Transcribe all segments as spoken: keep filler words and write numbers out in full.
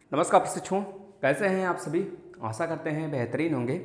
नमस्कार प्रशिक्षुओं, कैसे हैं आप सभी। आशा करते हैं बेहतरीन होंगे।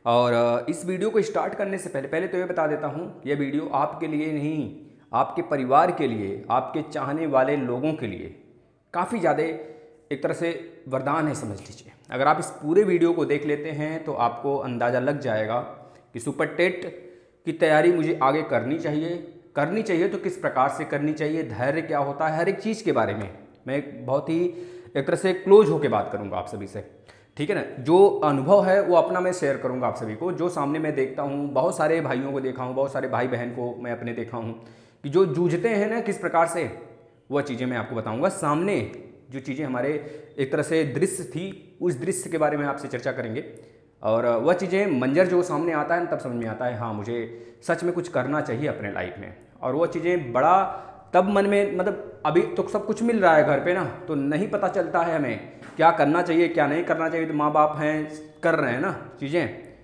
और इस वीडियो को स्टार्ट करने से पहले पहले तो ये बता देता हूँ, यह वीडियो आपके लिए नहीं, आपके परिवार के लिए, आपके चाहने वाले लोगों के लिए काफ़ी ज़्यादा एक तरह से वरदान है समझ लीजिए। अगर आप इस पूरे वीडियो को देख लेते हैं तो आपको अंदाज़ा लग जाएगा कि सुपर टेट की तैयारी मुझे आगे करनी चाहिए करनी चाहिए तो किस प्रकार से करनी चाहिए, धैर्य क्या होता है, हर एक चीज़ के बारे में मैं एक बहुत ही एक तरह से क्लोज होकर बात करूंगा आप सभी से, ठीक है ना। जो अनुभव है वो अपना मैं शेयर करूंगा आप सभी को, जो सामने मैं देखता हूँ, बहुत सारे भाइयों को देखा हूँ, बहुत सारे भाई बहन को मैं अपने देखा हूँ कि जो जूझते हैं ना किस प्रकार से, वह चीज़ें मैं आपको बताऊँगा। सामने जो चीज़ें हमारे एक तरह से दृश्य थी, उस दृश्य के बारे में आपसे चर्चा करेंगे। और वह चीज़ें मंजर जो सामने आता है तब समझ में आता है हाँ मुझे सच में कुछ करना चाहिए अपने लाइफ में। और वह चीज़ें बड़ा तब मन में, मतलब अभी तो सब कुछ मिल रहा है घर पे ना, तो नहीं पता चलता है हमें क्या करना चाहिए क्या नहीं करना चाहिए। तो माँ बाप हैं कर रहे हैं ना चीज़ें।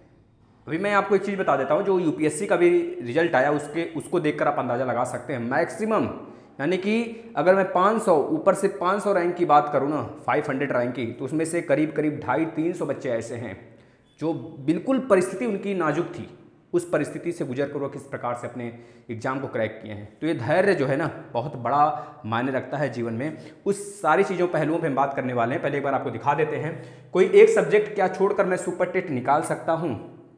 अभी मैं आपको एक चीज़ बता देता हूँ, जो यूपीएससी का भी रिजल्ट आया उसके उसको देखकर आप अंदाज़ा लगा सकते हैं। मैक्सिमम यानी कि अगर मैं पाँच सौ ऊपर से पाँच सौ रैंक की बात करूँ ना, पाँच सौ रैंक की, तो उसमें से करीब करीब ढाई तीन सौ बच्चे ऐसे हैं जो बिल्कुल परिस्थिति उनकी नाजुक थी, उस परिस्थिति से गुजर कर वो किस प्रकार से अपने एग्जाम को क्रैक किए हैं। तो ये धैर्य जो है ना बहुत बड़ा मायने रखता है जीवन में। उस सारी चीज़ों पहलुओं पे हम बात करने वाले हैं। पहले एक बार आपको दिखा देते हैं, कोई एक सब्जेक्ट क्या छोड़कर मैं सुपर टेट निकाल सकता हूँ,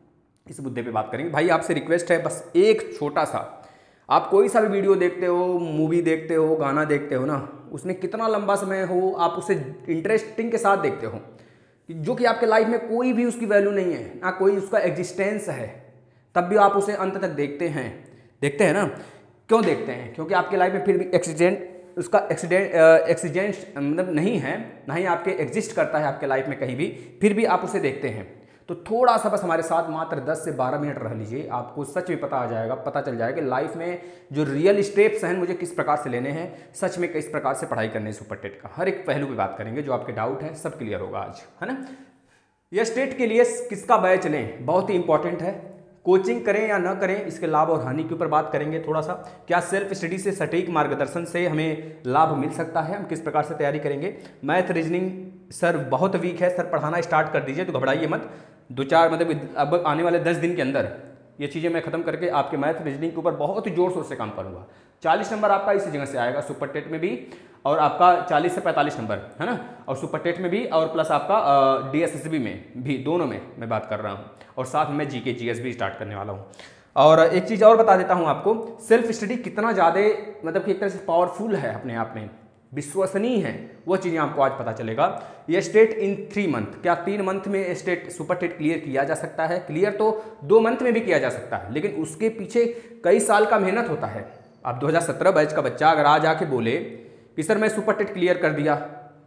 इस मुद्दे पे बात करेंगे। भाई आपसे रिक्वेस्ट है, बस एक छोटा सा, आप कोई सा भी वीडियो देखते हो, मूवी देखते हो, गाना देखते हो ना, उसमें कितना लंबा समय हो आप उसे इंटरेस्टिंग के साथ देखते हो, जो कि आपके लाइफ में कोई भी उसकी वैल्यू नहीं है, ना कोई उसका एग्जिस्टेंस है, तब भी आप उसे अंत तक देखते हैं देखते हैं ना। क्यों देखते हैं? क्योंकि आपके लाइफ में फिर भी एक्सीडेंट उसका एक्सीडेंट एक्सीडेंट मतलब नहीं है, ना ही आपके एग्जिस्ट करता है आपके लाइफ में कहीं भी, फिर भी आप उसे देखते हैं। तो थोड़ा सा बस हमारे साथ मात्र दस से बारह मिनट रह लीजिए, आपको सच में पता आ जाएगा पता चल जाएगा कि लाइफ में जो रियल स्टेप्स हैं मुझे किस प्रकार से लेने हैं, सच में किस प्रकार से पढ़ाई करनी है। सुपर टेट का हर एक पहलू पे बात करेंगे, जो आपके डाउट है सब क्लियर होगा आज, है ना। यह स्टेट के लिए किसका बैच लें बहुत ही इंपॉर्टेंट है। कोचिंग करें या ना करें, इसके लाभ और हानि के ऊपर बात करेंगे थोड़ा सा। क्या सेल्फ स्टडी से सटीक मार्गदर्शन से हमें लाभ मिल सकता है, हम किस प्रकार से तैयारी करेंगे। मैथ रीजनिंग सर बहुत वीक है, सर पढ़ाना स्टार्ट कर दीजिए, तो घबराइए मत। दो चार मतलब अब आने वाले दस दिन के अंदर ये चीज़ें मैं खत्म करके आपके मैथ रीजनिंग के ऊपर बहुत ही जोर शोर से काम करूँगा। चालीस नंबर आपका इसी जगह से आएगा, सुपर टेट में भी, और आपका चालीस से पैंतालीस नंबर, है ना, और सुपर टेट में भी, और प्लस आपका डीएसएसबी में भी, दोनों में मैं बात कर रहा हूँ। और साथ में मैं जीके जीएस भी स्टार्ट करने वाला हूँ। और एक चीज़ और बता देता हूँ आपको, सेल्फ स्टडी कितना ज़्यादा मतलब कि एक तरह से पावरफुल है, अपने आप में विश्वसनीय है, वो चीज़ें आपको आज पता चलेगा। ये स्टेट इन थ्री मंथ, क्या तीन मंथ में स्टेट सुपर टेट क्लियर किया जा सकता है? क्लियर तो दो मंथ में भी किया जा सकता है, लेकिन उसके पीछे कई साल का मेहनत होता है। अब दो हज़ार सत्रह बैच का बच्चा अगर आज आके बोले कि सर मैं सुपर टेट क्लियर कर दिया,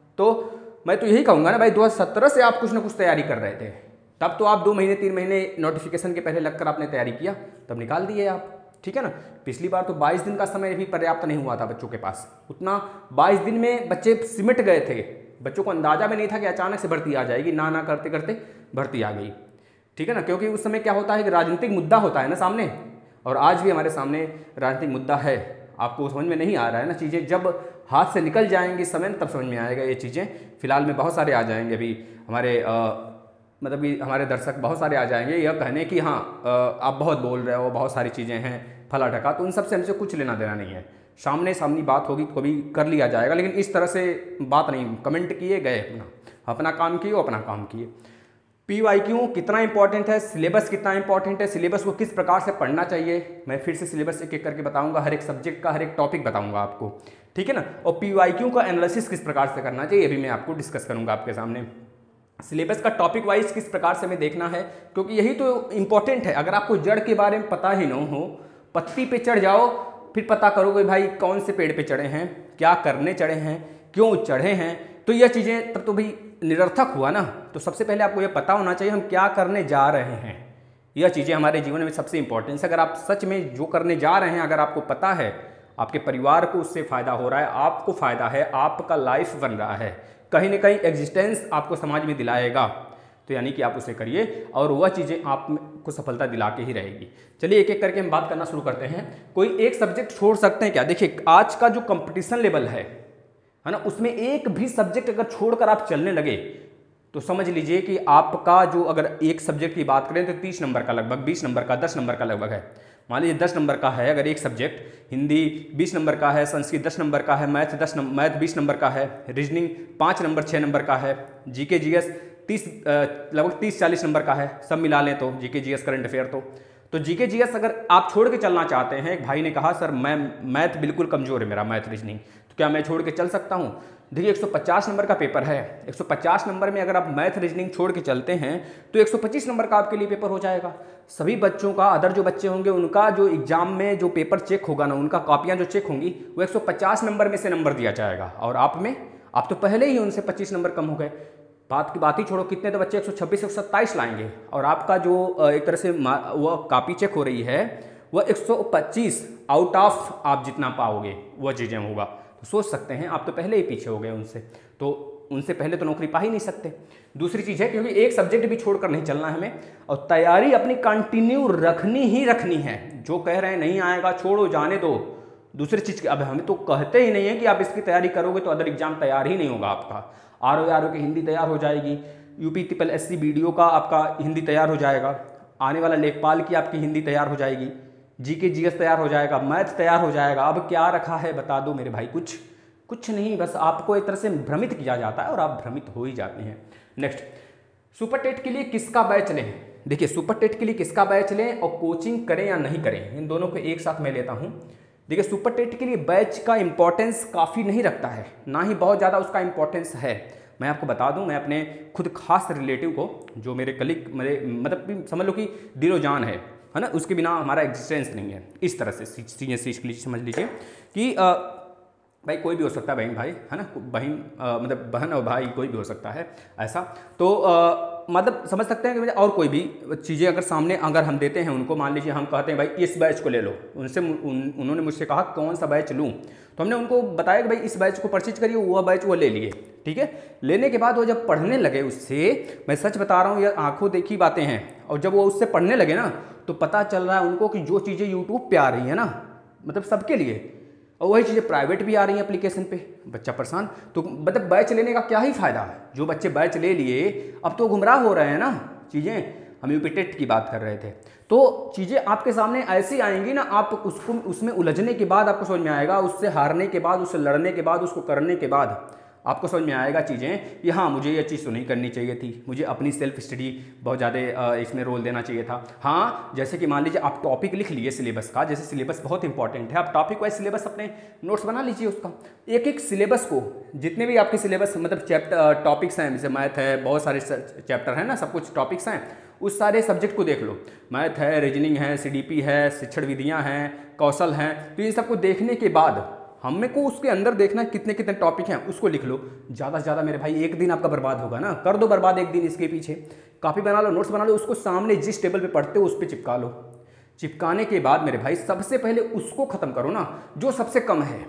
तो मैं तो यही कहूँगा ना भाई, दो हज़ार सत्रह से आप कुछ ना कुछ तैयारी कर रहे थे, तब तो आप दो महीने तीन महीने नोटिफिकेशन के पहले लगकर आपने तैयारी किया, तब निकाल दिए आप, ठीक है ना। पिछली बार तो बाईस दिन का समय भी पर्याप्त नहीं हुआ था बच्चों के पास, उतना बाईस दिन में बच्चे सिमट गए थे। बच्चों को अंदाजा भी नहीं था कि अचानक से भर्ती आ जाएगी, ना ना करते करते भर्ती आ गई, ठीक है ना। क्योंकि उस समय क्या होता है कि राजनीतिक मुद्दा होता है ना सामने, और आज भी हमारे सामने राजनीतिक मुद्दा है। आपको समझ में नहीं आ रहा है ना चीज़ें, जब हाथ से निकल जाएंगी समय तब समझ में आएगा ये चीज़ें। फिलहाल में बहुत सारे आ जाएंगे अभी हमारे आ, मतलब कि हमारे दर्शक बहुत सारे आ जाएंगे यह कहने कि हाँ आप बहुत बोल रहे हो, बहुत सारी चीज़ें हैं फला ढका, तो उन सब से हमसे कुछ लेना देना नहीं है। सामने सामनी बात होगी तो कभी कर लिया जाएगा, लेकिन इस तरह से बात नहीं, कमेंट किए गए, अपना अपना काम किए, अपना काम किए। पी वाई क्यू कितना इंपॉर्टेंट है, सिलेबस कितना इंपॉर्टेंट है, सिलेबस को किस प्रकार से पढ़ना चाहिए, मैं फिर से सिलेबस एक एक करके बताऊंगा, हर एक सब्जेक्ट का हर एक टॉपिक बताऊंगा आपको, ठीक है ना। और पी वाई क्यू का एनालिसिस किस प्रकार से करना चाहिए, ये भी मैं आपको डिस्कस करूंगा आपके सामने। सिलेबस का टॉपिक वाइज किस प्रकार से हमें देखना है, क्योंकि यही तो इंपॉर्टेंट है। अगर आपको जड़ के बारे में पता ही न हो, पत्ती पे चढ़ जाओ फिर पता करोगे भाई कौन से पेड़ पे चढ़े हैं, क्या करने चढ़े हैं, क्यों चढ़े हैं, तो यह चीज़ें तब तो भाई निरर्थक हुआ ना। तो सबसे पहले आपको यह पता होना चाहिए हम क्या करने जा रहे हैं, यह चीज़ें हमारे जीवन में सबसे इंपॉर्टेंट है। अगर आप सच में जो करने जा रहे हैं अगर आपको पता है, आपके परिवार को उससे फ़ायदा हो रहा है, आपको फ़ायदा है, आपका लाइफ बन रहा है, कहीं ना कहीं एग्जिस्टेंस आपको समाज में दिलाएगा, तो यानी कि आप उसे करिए और वह चीज़ें आपको सफलता दिला के ही रहेगी। चलिए एक एक करके हम बात करना शुरू करते हैं। कोई एक सब्जेक्ट छोड़ सकते हैं क्या? देखिए आज का जो कंपटीशन लेवल है, है ना, उसमें एक भी सब्जेक्ट अगर छोड़कर आप चलने लगे तो समझ लीजिए कि आपका जो, अगर एक सब्जेक्ट की बात करें तो तीस नंबर का लगभग, बीस नंबर का, दस नंबर का लगभग है। मान लीजिए दस नंबर का है अगर एक सब्जेक्ट, हिंदी बीस नंबर का है, संस्कृत दस नंबर का है, मैथ दस नंबर मैथ बीस नंबर का है, रीजनिंग पाँच नंबर छः नंबर का है, जीके जीएस तीस लगभग तीस चालीस नंबर का है, सब मिला लें तो जीके जीएस करंट अफेयर तो तो जीके जीएस अगर आप छोड़ के चलना चाहते हैं, एक भाई ने कहा सर मैं मैथ बिल्कुल कमज़ोर है मेरा, मैथ रीजनिंग, तो क्या मैं छोड़ के चल सकता हूँ? देखिए एक सौ पचास नंबर का पेपर है, एक सौ पचास नंबर में अगर आप मैथ रीजनिंग छोड़ के चलते हैं तो एक सौ पच्चीस नंबर का आपके लिए पेपर हो जाएगा। सभी बच्चों का, अदर जो बच्चे होंगे उनका जो एग्जाम में जो पेपर चेक होगा ना, उनका कॉपियाँ जो चेक होंगी वो एक सौ पचास नंबर में से नंबर दिया जाएगा, और आप में आप तो पहले ही उनसे पच्चीस नंबर कम हो गए। बात की बात ही छोड़ो, कितने तो बच्चे एक सौ छब्बीस एक सौ सत्ताईस लाएंगे, और आपका जो एक तरह से वो कॉपी चेक हो रही है वह एक सौ पच्चीस आउट ऑफ आप जितना पाओगे वह चीज़ें होगा। तो सोच सकते हैं आप तो पहले ही पीछे हो गए उनसे, तो उनसे पहले तो नौकरी पा ही नहीं सकते। दूसरी चीज़ है क्योंकि एक सब्जेक्ट भी छोड़कर नहीं चलना है हमें, और तैयारी अपनी कंटिन्यू रखनी ही रखनी है। जो कह रहे हैं नहीं आएगा छोड़ो जाने दो, दूसरी चीज़, अब हमें तो कहते ही नहीं है कि आप इसकी तैयारी करोगे तो अदर एग्जाम तैयार ही नहीं होगा आपका। आर ओ आर ओ की हिंदी तैयार हो जाएगी, UP triple S C B D O का आपका हिंदी तैयार हो जाएगा, आने वाला लेखपाल की आपकी हिंदी तैयार हो जाएगी, जीके जीएस तैयार हो जाएगा, मैथ तैयार हो जाएगा। अब क्या रखा है बता दो मेरे भाई, कुछ कुछ नहीं, बस आपको एक तरह से भ्रमित किया जाता है और आप भ्रमित हो ही जाते हैं। नेक्स्ट, सुपर टेट के लिए किसका बैच लें? देखिए सुपर टेट के लिए किसका बैच लें और कोचिंग करें या नहीं करें, इन दोनों को एक साथ मैं लेता हूँ। देखिए सुपर टेट के लिए बैच का इंपॉर्टेंस काफ़ी नहीं रखता है, ना ही बहुत ज़्यादा उसका इंपॉर्टेंस है। मैं आपको बता दूं, मैं अपने खुद खास रिलेटिव को, जो मेरे कलीग, मेरे मतलब समझ लो कि दिलो जान है है ना, उसके बिना हमारा एग्जिस्टेंस नहीं है, इस तरह से चीज़ें सीख लीजिए, समझ लीजिए कि आ, भाई कोई भी हो सकता है, बहन भाई है ना, बहन मतलब बहन और भाई कोई भी हो सकता है ऐसा, तो आ, मतलब समझ सकते हैं कि और कोई भी चीज़ें अगर सामने अगर हम देते हैं उनको, मान लीजिए हम कहते हैं भाई इस बैच को ले लो, उनसे उन, उन्होंने मुझसे कहा कौन सा बैच लूँ, तो हमने उनको बताया कि भाई इस बैच को परचेज करिए, वह बैच वो ले लिए, ठीक है। लेने के बाद वो जब पढ़ने लगे उससे, मैं सच बता रहा हूँ ये आंखों देखी बातें हैं, और जब वो उससे पढ़ने लगे ना तो पता चल रहा है उनको कि जो चीज़ें यूट्यूब पे आ रही है ना, मतलब सबके लिए, और वही चीज़ें प्राइवेट भी आ रही हैं एप्लीकेशन पे, बच्चा परेशान। तो मतलब बैच लेने का क्या ही फ़ायदा है? जो बच्चे बैच ले लिए अब तो गुमराह हो रहे हैं ना चीज़ें। हम यूपी टेट की बात कर रहे थे, तो चीज़ें आपके सामने ऐसी आएंगी ना, आप उसको उसमें उलझने के बाद आपको समझ में आएगा, उससे हारने के बाद, उससे लड़ने के बाद, उसको करने के बाद आपको समझ में आएगा चीज़ें कि हाँ मुझे ये चीज़ तो नहीं करनी चाहिए थी, मुझे अपनी सेल्फ स्टडी बहुत ज़्यादा इसमें रोल देना चाहिए था। हाँ जैसे कि मान लीजिए आप टॉपिक लिख लिए सिलेबस का, जैसे सिलेबस बहुत इंपॉर्टेंट है, आप टॉपिक वाइज सिलेबस अपने नोट्स बना लीजिए उसका, एक एक सिलेबस को, जितने भी आपके सिलेबस मतलब चैप्टर टॉपिक्स हैं, जैसे मैथ है, बहुत सारे चैप्टर हैं ना, सब कुछ टॉपिक्स हैं, उस सारे सब्जेक्ट को देख लो, मैथ है, रीजनिंग है, सीडीपी है, शिक्षण विधियाँ हैं, कौशल हैं, तो इन सबको देखने के बाद हमें को उसके अंदर देखना कितने कितने टॉपिक हैं उसको लिख लो। ज़्यादा से ज़्यादा मेरे भाई एक दिन आपका बर्बाद होगा ना, कर दो बर्बाद एक दिन इसके पीछे, कॉपी बना लो, नोट्स बना लो, उसको सामने जिस टेबल पे पढ़ते हो उस पर चिपका लो। चिपकाने के बाद मेरे भाई सबसे पहले उसको ख़त्म करो ना जो सबसे कम है,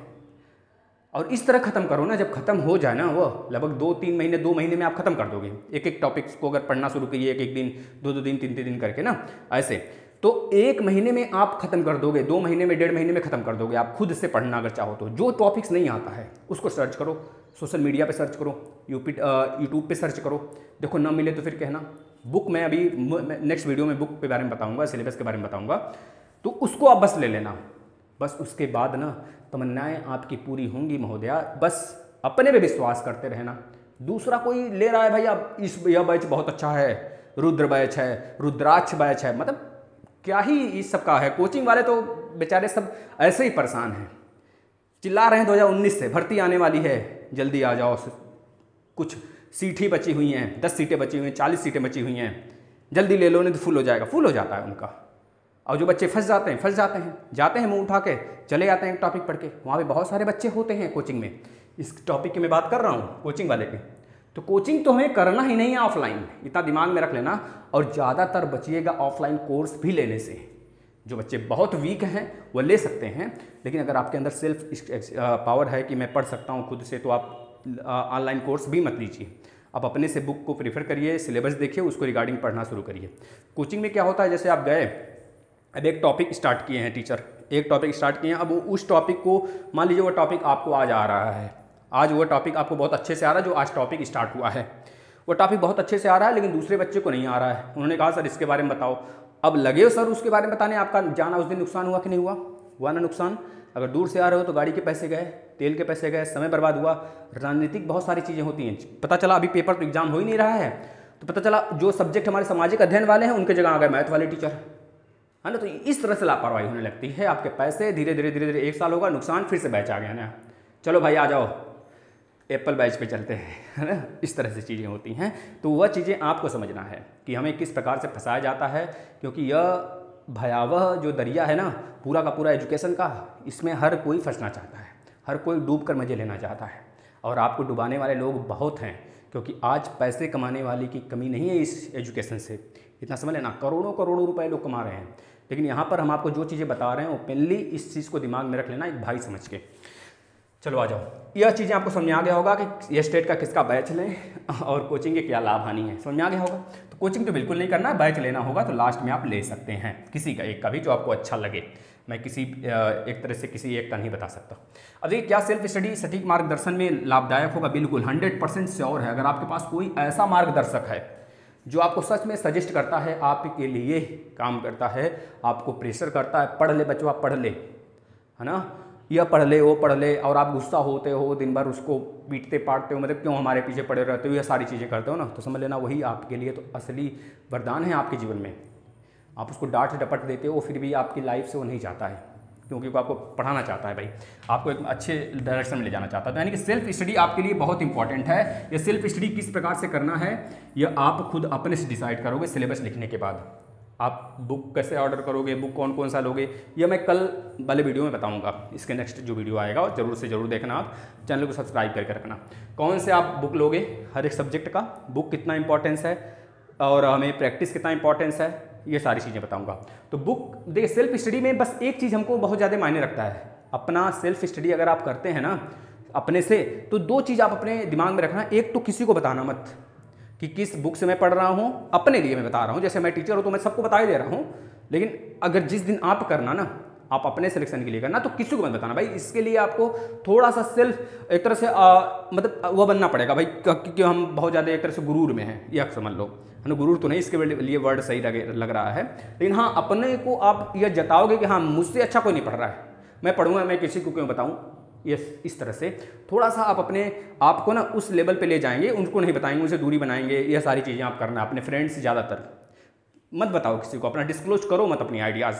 और इस तरह ख़त्म करो ना, जब ख़त्म हो जाए ना वो लगभग दो तीन महीने दो महीने में आप ख़त्म कर दोगे। एक एक टॉपिक्स को अगर पढ़ना शुरू करिए, एक एक दिन, दो दो दिन, तीन तीन दिन करके ना, ऐसे तो एक महीने में आप खत्म कर दोगे, दो महीने में, डेढ़ महीने में खत्म कर दोगे आप खुद से पढ़ना अगर चाहो तो। जो टॉपिक्स नहीं आता है उसको सर्च करो, सोशल मीडिया पे सर्च करो, यूपी यूट्यूब पे सर्च करो, देखो ना मिले तो फिर कहना। बुक मैं अभी नेक्स्ट वीडियो में बुक के बारे में बताऊंगा, सिलेबस के बारे में बताऊंगा, तो उसको आप बस ले लेना। बस उसके बाद ना तमन्नाएं आपकी पूरी होंगी महोदया, बस अपने पे विश्वास करते रहना। दूसरा कोई ले रहा है भाई अब इस यह बैच बहुत अच्छा है, रुद्र बैच है, रुद्राक्ष बैच है, मतलब क्या ही इस सब का है। कोचिंग वाले तो बेचारे सब ऐसे ही परेशान हैं, चिल्ला रहे हैं दो हज़ार उन्नीस से भर्ती आने वाली है, जल्दी आ जाओ, कुछ सीट ही बची हुई हैं, दस सीटें बची हुई हैं, चालीस सीटें बची हुई हैं, जल्दी ले लो नहीं तो फुल हो जाएगा। फुल हो जाता है उनका, और जो बच्चे फंस जाते हैं फंस जाते हैं जाते हैं मुंह उठा के चले जाते हैं एक टॉपिक पढ़ के। वहाँ पे बहुत सारे बच्चे होते हैं कोचिंग में, इस टॉपिक की मैं बात कर रहा हूँ कोचिंग वाले की। तो कोचिंग तो हमें करना ही नहीं है ऑफलाइन, इतना दिमाग में रख लेना, और ज़्यादातर बचिएगा ऑफलाइन कोर्स भी लेने से। जो बच्चे बहुत वीक हैं वो ले सकते हैं, लेकिन अगर आपके अंदर सेल्फ पावर है कि मैं पढ़ सकता हूँ खुद से, तो आप ऑनलाइन कोर्स भी मत लीजिए। आप अपने से बुक को प्रीफर करिए, सिलेबस देखिए, उसको रिगार्डिंग पढ़ना शुरू करिए। कोचिंग में क्या होता है, जैसे आप गए, अब एक टॉपिक स्टार्ट किए हैं टीचर, एक टॉपिक स्टार्ट किए हैं, अब उस टॉपिक को मान लीजिए वो टॉपिक आपको आज आ रहा है, आज वो टॉपिक आपको बहुत अच्छे से आ रहा है, जो आज टॉपिक स्टार्ट हुआ है वो टॉपिक बहुत अच्छे से आ रहा है, लेकिन दूसरे बच्चे को नहीं आ रहा है। उन्होंने कहा सर इसके बारे में बताओ। अब लगे हो सर उसके बारे में बताने, आपका जाना उस दिन नुकसान हुआ कि नहीं हुआ? हुआ ना नुकसान। अगर दूर से आ रहे हो तो गाड़ी के पैसे गए, तेल के पैसे गए, समय बर्बाद हुआ। राजनीतिक बहुत सारी चीज़ें होती हैं। पता चला अभी पेपर तो एग्जाम हो ही नहीं रहा है, तो पता चला जो सब्जेक्ट हमारे सामाजिक अध्ययन वाले हैं उनके जगह आ गए मैथ वाले टीचर, है ना। तो इस तरह से लापरवाही होने लगती है। आपके पैसे धीरे धीरे धीरे धीरे एक साल होगा नुकसान, फिर से बैच आ गया ना, चलो भाई आ जाओ एप्पल बैच पे चलते हैं, है ना। इस तरह से चीज़ें होती हैं। तो वह चीज़ें आपको समझना है कि हमें किस प्रकार से फंसाया जाता है, क्योंकि यह भयावह जो दरिया है ना पूरा का पूरा एजुकेशन का, इसमें हर कोई फंसना चाहता है, हर कोई डूब कर मज़े लेना चाहता है, और आपको डुबाने वाले लोग बहुत हैं। क्योंकि आज पैसे कमाने वाले की कमी नहीं है इस एजुकेशन से, इतना समझ लेना, करोड़ों करोड़ों रुपए लोग कमा रहे हैं। लेकिन यहाँ पर हम आपको जो चीज़ें बता रहे हैं ओपनली इस चीज़ को दिमाग में रख लेना, एक भाई समझ के। चलो आ जाओ, यह चीज़ें आपको समझ में आ गया होगा कि ये स्टेट का किसका बैच लें और कोचिंग के क्या लाभ हानि है, समझ में आ गया होगा। तो कोचिंग तो बिल्कुल नहीं करना है, बैच लेना होगा तो लास्ट में आप ले सकते हैं किसी का एक का भी, जो आपको अच्छा लगे। मैं किसी एक तरह से किसी एक का नहीं बता सकता। अब देखिए, क्या सेल्फ स्टडी सटीक मार्गदर्शन में लाभदायक होगा? बिल्कुल हंड्रेड परसेंट श्योर है। अगर आपके पास कोई ऐसा मार्गदर्शक है जो आपको सच में सजेस्ट करता है, आपके लिए काम करता है, आपको प्रेशर करता है, पढ़ ले बच्चों, आप पढ़ ले, है ना, यह पढ़ ले वो पढ़ ले, और आप गुस्सा होते हो दिन भर, उसको पीटते पाटते हो, मतलब क्यों हमारे पीछे पड़े रहते हो, ये सारी चीज़ें करते हो ना, तो समझ लेना वही आपके लिए तो असली वरदान है आपके जीवन में। आप उसको डांट डपट देते हो, फिर भी आपकी लाइफ से वो नहीं चाहता है, क्योंकि वो आपको पढ़ाना चाहता है भाई, आपको एक अच्छे डायरेक्शन में ले जाना चाहता है। तो यानी कि सेल्फ स्टडी आपके लिए बहुत इंपॉर्टेंट है। ये सेल्फ स्टडी किस प्रकार से करना है, यह आप खुद अपने से डिसाइड करोगे सिलेबस लिखने के बाद। आप बुक कैसे ऑर्डर करोगे, बुक कौन कौन सा लोगे, यह मैं कल वाले वीडियो में बताऊंगा। इसके नेक्स्ट जो वीडियो आएगा और जरूर से जरूर देखना, आप चैनल को सब्सक्राइब करके रखना। कौन से आप बुक लोगे हर एक सब्जेक्ट का, बुक कितना इंपॉर्टेंस है और हमें प्रैक्टिस कितना इंपॉर्टेंस है, ये सारी चीज़ें बताऊंगा। तो बुक देखिए, सेल्फ स्टडी में बस एक चीज़ हमको बहुत ज़्यादा मायने रखता है, अपना सेल्फ स्टडी अगर आप करते हैं ना अपने से, तो दो चीज़ आप अपने दिमाग में रखना। एक तो किसी को बताना मत कि किस बुक से मैं पढ़ रहा हूँ, अपने लिए मैं बता रहा हूँ। जैसे मैं टीचर हूँ तो मैं सबको बता ही दे रहा हूँ, लेकिन अगर जिस दिन आप करना ना, आप अपने सिलेक्शन के लिए करना, तो किसी को मत बताना भाई। इसके लिए आपको थोड़ा सा सेल्फ एक तरह से आ, मतलब वो बनना पड़ेगा भाई, क्योंकि हम बहुत ज़्यादा एक तरह से गुरूर में हैं, यह समझ लो, है ना। गुरूर तो नहीं, इसके लिए वर्ड सही लग रहा है, लेकिन हाँ अपने को आप यह जताओगे कि हाँ मुझसे अच्छा कोई नहीं पढ़ रहा है, मैं पढ़ूंगा, मैं किसी को क्यों बताऊँ। ये इस तरह से थोड़ा सा आप अपने आप को ना उस लेवल पे ले जाएंगे, उनको नहीं बताएंगे, उनसे दूरी बनाएंगे। यह सारी चीज़ें आप करना, अपने फ्रेंड्स ज़्यादातर मत बताओ किसी को, अपना डिस्क्लोज करो मत अपनी आइडियाज़,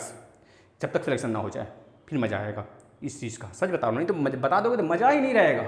जब तक सिलेक्शन ना हो जाए, फिर मज़ा आएगा इस चीज़ का। सच बता रहा हूँ, नहीं तो बता दोगे तो मज़ा ही नहीं रहेगा।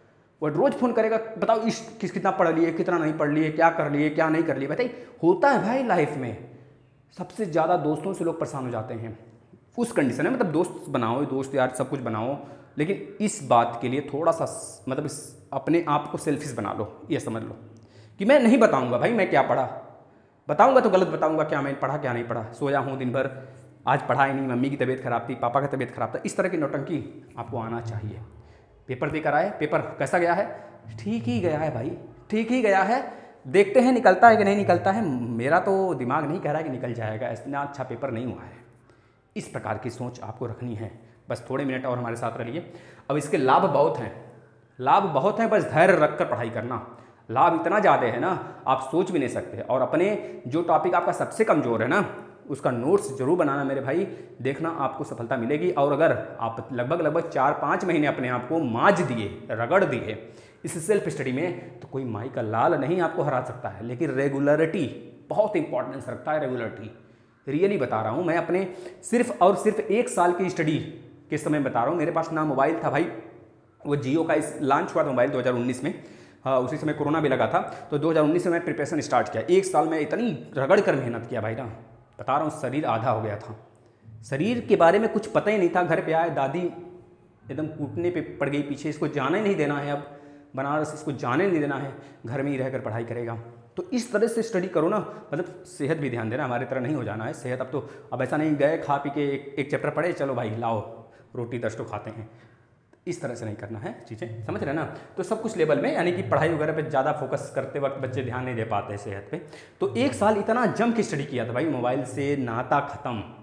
वो रोज़ फ़ोन करेगा, बताओ इस किस कितना पढ़ लिए, कितना नहीं पढ़ लिए, क्या कर लिए, क्या नहीं कर लिए। बताइए, होता है भाई लाइफ में, सबसे ज़्यादा दोस्तों से लोग परेशान हो जाते हैं उस कंडीशन है। मतलब दोस्त बनाओ, दोस्त यार सब कुछ बनाओ, लेकिन इस बात के लिए थोड़ा सा मतलब इस अपने आप को सेल्फिश बना लो। ये समझ लो कि मैं नहीं बताऊंगा भाई मैं क्या पढ़ा, बताऊंगा तो गलत बताऊंगा, क्या मैं पढ़ा क्या नहीं पढ़ा, सोया हूँ दिन भर, आज पढ़ा ही नहीं, मम्मी की तबीयत खराब थी, पापा की तबीयत खराब था। इस तरह की नौटंकी आपको आना चाहिए। पेपर देकर आए, पेपर कैसा गया है? ठीक ही गया है भाई, ठीक ही गया है, देखते हैं निकलता है कि नहीं निकलता है। मेरा तो दिमाग नहीं कह रहा है कि निकल जाएगा, इतना अच्छा पेपर नहीं हुआ है। इस प्रकार की सोच आपको रखनी है। बस थोड़े मिनट और हमारे साथ रहिए। अब इसके लाभ बहुत हैं, लाभ बहुत हैं, बस धैर्य रखकर पढ़ाई करना। लाभ इतना ज़्यादा है ना, आप सोच भी नहीं सकते। और अपने जो टॉपिक आपका सबसे कमज़ोर है ना, उसका नोट्स जरूर बनाना मेरे भाई, देखना आपको सफलता मिलेगी। और अगर आप लगभग लगभग चार पाँच महीने अपने आप को मांझ दिए, रगड़ दिए इस सेल्फ स्टडी में, तो कोई माई का लाल नहीं आपको हरा सकता है। लेकिन रेगुलरिटी बहुत इंपॉर्टेंस रखता है, रेगुलरिटी रियली बता रहा हूँ मैं। अपने सिर्फ और सिर्फ एक साल की स्टडी के समय बता रहा हूँ। मेरे पास ना मोबाइल था भाई, वो जियो का इस लॉन्च हुआ था मोबाइल दो हज़ार उन्नीस में, हाँ उसी समय कोरोना भी लगा था, तो दो हज़ार उन्नीस में मैं प्रिपरेशन स्टार्ट किया। एक साल में इतनी रगड़ कर मेहनत किया भाई ना, बता रहा हूँ, शरीर आधा हो गया था, शरीर के बारे में कुछ पता ही नहीं था। घर पे आए, दादी एकदम कूटने पे पड़ गई पीछे, इसको जाने नहीं देना है, अब बनारस इसको जाने नहीं देना है, घर में ही रहकर पढ़ाई करेगा। तो इस तरह से स्टडी करो ना, मतलब सेहत भी ध्यान देना, हमारे तरह नहीं हो जाना है सेहत। अब तो अब ऐसा नहीं गए खा पी के एक, एक चैप्टर पढ़े, चलो भाई लाओ रोटी दस तो खाते हैं, इस तरह से नहीं करना है चीज़ें, समझ रहे ना। तो सब कुछ लेवल में, यानी कि पढ़ाई वगैरह पे ज़्यादा फोकस करते वक्त बच्चे ध्यान नहीं दे पाते हैं सेहत पे। तो एक साल इतना जम के स्टडी किया था भाई, मोबाइल से नाता ख़त्म।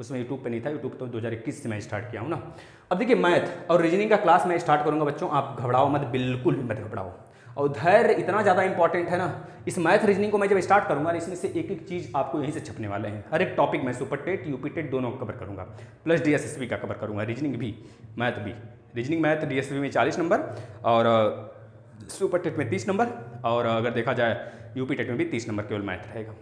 उसमें यूट्यूब पे नहीं था, यूट्यूब तो दो हज़ार इक्कीस से मैं स्टार्ट किया हूँ ना। अब देखिए मैथ और रीजनिंग का क्लास मैं स्टार्ट करूँगा बच्चों, आप घबराओ मत, बिल्कुल भी मत घबराओ। और धैर्य इतना ज़्यादा इंपॉर्टेंट है ना, इस मैथ रीजनिंग को मैं जब स्टार्ट करूँगा, इसमें से एक एक चीज़ आपको यहीं से छपने वाले हैं। हर एक टॉपिक मैं सुपर टेट यूपी टेट दोनों कवर करूँगा, प्लस डीएसएसबी का कवर करूँगा, रीजनिंग भी मैथ भी। रीजनिंग मैथ डीएसएसबी में चालीस नंबर और सुपर टेट में तीस नंबर, और अगर देखा जाए यूपी टेट में भी तीस नंबर केवल मैथ रहेगा।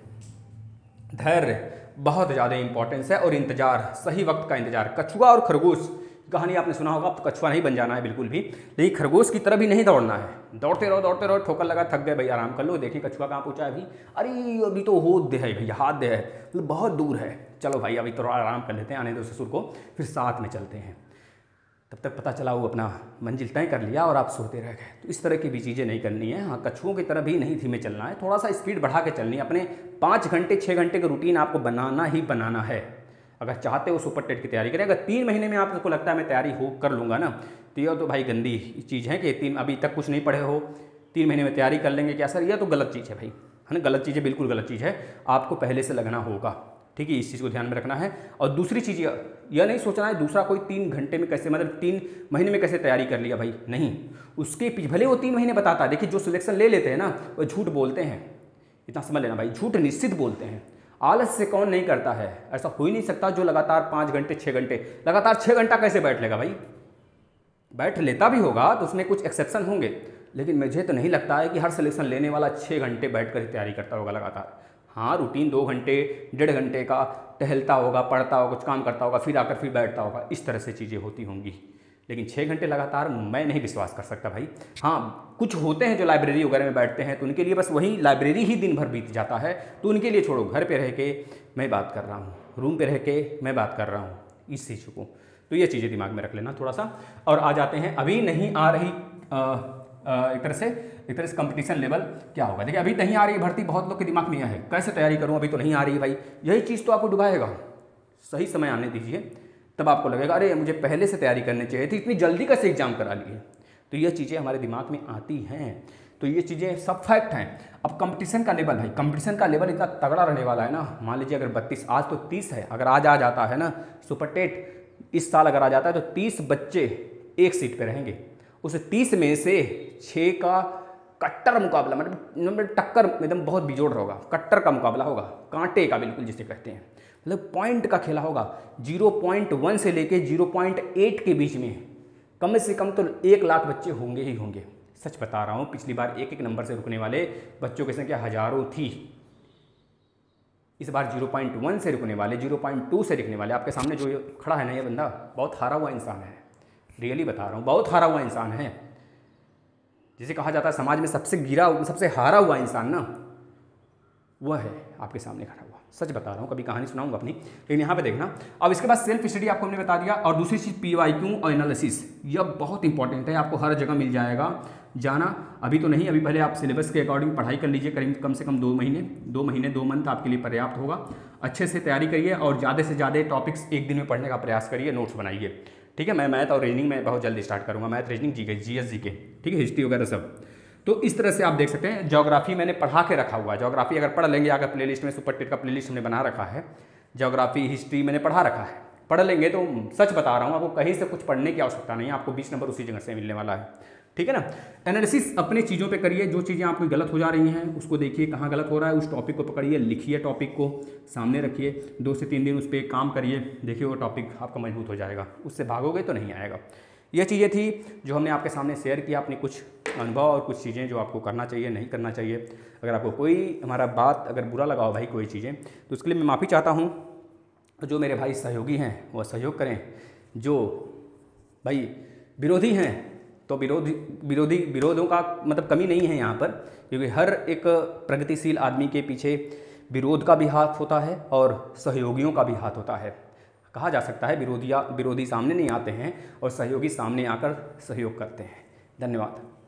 धैर्य बहुत ज़्यादा इंपॉर्टेंस है और इंतजार, सही वक्त का इंतजार। कछुआ और खरगोश कहानी आपने सुना होगा, अब कछुआ नहीं बन जाना है बिल्कुल भी, लेकिन खरगोश की तरह भी नहीं दौड़ना है। दौड़ते रहो दौड़ते रहो, ठोकर लगा, थक गए भाई, आराम कर लो। देखिए कछुआ कहाँ पहुँचा है अभी, अरे अभी तो हो दे है भैया, हाथ दे है, मतलब बहुत दूर है। चलो भाई अभी थोड़ा आराम कर लेते हैं, आने दो ससुर को, फिर साथ में चलते हैं। तब तक पता चला वो अपना मंजिल तय कर लिया और आप सोते रह गए। तो इस तरह की भी चीज़ें नहीं करनी है। हाँ, कछुओं की तरह भी नहीं धीमे चलना है, थोड़ा सा स्पीड बढ़ा के चलनी है। अपने पाँच घंटे छः घंटे का रूटीन आपको बनाना ही बनाना है अगर चाहते हो सुपर टेट की तैयारी करें। अगर तीन महीने में आपको लगता है मैं तैयारी हो कर लूँगा ना, तो यह तो भाई गंदी चीज़ है कि तीन अभी तक कुछ नहीं पढ़े हो, तीन महीने में तैयारी कर लेंगे क्या सर, यह तो गलत चीज़ है भाई, है ना, गलत चीज़ है, बिल्कुल गलत चीज़ है। आपको पहले से लगना होगा, ठीक है, इस चीज़ को ध्यान में रखना है। और दूसरी चीज़ यह नहीं सोचना है दूसरा कोई तीन घंटे में कैसे, मतलब तीन महीने में कैसे तैयारी कर लिया भाई, नहीं। उसके पीछे भले वो तीन महीने बताता है, देखिए जो सिलेक्शन ले लेते हैं ना वो झूठ बोलते हैं, इतना समझ लेना भाई, झूठ निश्चित बोलते हैं। आलस से कौन नहीं करता है, ऐसा हो ही नहीं सकता जो लगातार पाँच घंटे छः घंटे लगातार छः घंटा कैसे बैठ लेगा भाई। बैठ लेता भी होगा तो उसमें कुछ एक्सेप्शन होंगे, लेकिन मुझे तो नहीं लगता है कि हर सिलेक्शन लेने वाला छः घंटे बैठ कर तैयारी करता होगा लगातार। हाँ, रूटीन दो घंटे डेढ़ घंटे का टहलता होगा, पढ़ता होगा, कुछ काम करता होगा, फिर आकर फिर बैठता होगा, इस तरह से चीज़ें होती होंगी। लेकिन छः घंटे लगातार मैं नहीं विश्वास कर सकता भाई। हाँ, कुछ होते हैं जो लाइब्रेरी वगैरह में बैठते हैं, तो उनके लिए बस वही लाइब्रेरी ही दिन भर बीत जाता है, तो उनके लिए छोड़ो। घर पे रह के मैं बात कर रहा हूँ, रूम पे रह के मैं बात कर रहा हूँ, इस चीज़ को, तो ये चीज़ें दिमाग में रख लेना थोड़ा सा। और आ जाते हैं, अभी नहीं आ रही आ, आ, एक तरह से एक तरह से कंपटीशन लेवल क्या होगा। देखिए अभी नहीं आ रही भर्ती, बहुत लोग के दिमाग में यह है कैसे तैयारी करूँ, अभी तो नहीं आ रही भाई। यही चीज़ तो आपको डुबाएगा। सही समय आने दीजिए, तब आपको लगेगा अरे मुझे पहले से तैयारी करनी चाहिए थी, इतनी जल्दी कैसे एग्जाम करा लिए। तो ये चीज़ें हमारे दिमाग में आती हैं, तो ये चीज़ें सब फैक्ट हैं। अब कंपटीशन का लेवल भाई, कंपटीशन का लेवल इतना तगड़ा रहने वाला है ना। मान लीजिए अगर बत्तीस, आज तो तीस है, अगर आज आ जाता है ना सुपर टेट इस साल अगर आ जाता है तो तीस बच्चे एक सीट पे रहेंगे। उस तीस में से छः का कट्टर मुकाबला, मतलब टक्कर एकदम बहुत बिजोड़ होगा, कट्टर का मुकाबला होगा, कांटे का बिल्कुल जिसे कहते हैं, मतलब पॉइंट का खेला होगा। जीरो पॉइंट वन से लेके जीरो पॉइंट एट के बीच में कम से कम तो एक लाख बच्चे होंगे ही होंगे। सच बता रहा हूँ, पिछली बार एक एक नंबर से रुकने वाले बच्चों की संख्या हजारों थी। इस बार जीरो पॉइंट वन से रुकने वाले, जीरो पॉइंट टू से रुकने वाले। आपके सामने जो खड़ा है ना ये बंदा बहुत हारा हुआ इंसान है, रियली बता रहा हूँ, बहुत हारा हुआ इंसान है। जिसे कहा जाता है समाज में सबसे गिरा, सबसे हारा हुआ इंसान ना, वह है आपके सामने खड़ा हुआ। सच बता रहा हूँ, कभी कहानी सुनाऊंगा अपनी, लेकिन यहाँ पे देखना। अब इसके बाद सेल्फ स्टडी आपको हमने बता दिया, और दूसरी चीज़ पी वाई क्यू और एनालिसिस, यह बहुत इंपॉर्टेंट है, आपको हर जगह मिल जाएगा। जाना अभी तो नहीं, अभी पहले आप सिलेबस के अकॉर्डिंग पढ़ाई कर लीजिए, करीब कम से कम दो महीने दो महीने दो मंथ आपके लिए पर्याप्त होगा। अच्छे से तैयारी करिए और ज़्यादा से ज़्यादा टॉपिक्स एक दिन में पढ़ने का प्रयास करिए, नोट्स बनाइए, ठीक है। मैं मैथ और रीजनिंग में बहुत जल्दी स्टार्ट करूँगा, मैथ रीजनिंग जी के जी एस जी के, ठीक है, हिस्ट्री वगैरह सब। तो इस तरह से आप देख सकते हैं। ज्योग्राफी मैंने पढ़ा के रखा हुआ है, ज्योग्राफी अगर पढ़ लेंगे, अगर प्लेलिस्ट में सुपर टेट का प्लेलिस्ट हमने बना रखा है, ज्योग्राफी हिस्ट्री मैंने पढ़ा रखा है, पढ़ लेंगे तो सच बता रहा हूँ आपको कहीं से कुछ पढ़ने की आवश्यकता नहीं है, आपको बीस नंबर उसी जगह से मिलने वाला है, ठीक है ना। एनालिसिस अपनी चीज़ों पे करिए, जो चीज़ें आपकी गलत हो जा रही हैं उसको देखिए कहाँ गलत हो रहा है, उस टॉपिक को पकड़िए, लिखिए, टॉपिक को सामने रखिए, दो से तीन दिन उस पर काम करिए, देखिए वो टॉपिक आपका मजबूत हो जाएगा, उससे भागोगे तो नहीं आएगा। ये चीज़ें थी जो हमने आपके सामने शेयर किया, अपनी कुछ अनुभव और कुछ चीज़ें जो आपको करना चाहिए, नहीं करना चाहिए। अगर आपको कोई हमारा बात अगर बुरा लगा हो भाई कोई चीज़ें, तो उसके लिए मैं माफ़ी चाहता हूँ। जो मेरे भाई सहयोगी हैं वो सहयोग करें, जो भाई विरोधी हैं तो विरोधी विरोधी विरोधों का मतलब कमी नहीं है यहाँ पर, क्योंकि हर एक प्रगतिशील आदमी के पीछे विरोध का भी हाथ होता है और सहयोगियों का भी हाथ होता है। कहा जा सकता है विरोधिया विरोधी सामने नहीं आते हैं और सहयोगी सामने आकर सहयोग करते हैं। धन्यवाद।